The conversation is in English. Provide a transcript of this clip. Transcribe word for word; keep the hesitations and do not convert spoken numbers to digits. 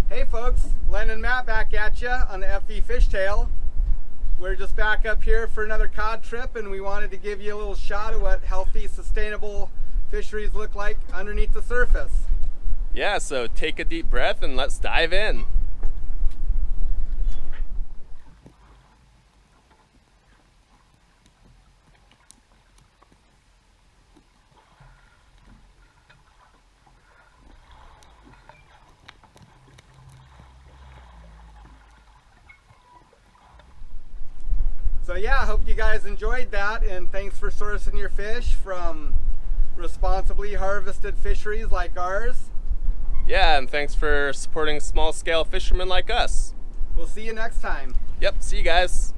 Hey folks, Len and Matt back at you on the F V Fishtail. We're just back up here for another cod trip, and we wanted to give you a little shot of what healthy, sustainable fisheries look like underneath the surface. Yeah, so take a deep breath and let's dive in. So yeah, I hope you guys enjoyed that, and thanks for sourcing your fish from responsibly harvested fisheries like ours. Yeah, and thanks for supporting small-scale fishermen like us. We'll see you next time. Yep, see you guys.